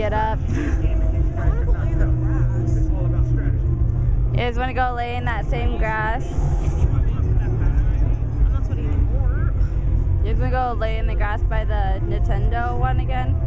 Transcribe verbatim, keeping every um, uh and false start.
get up. I want to go lay in the grass. You guys want to go lay in that same grass? I'm not sweating anymore. You guys want to go lay in the grass by the Nintendo one again?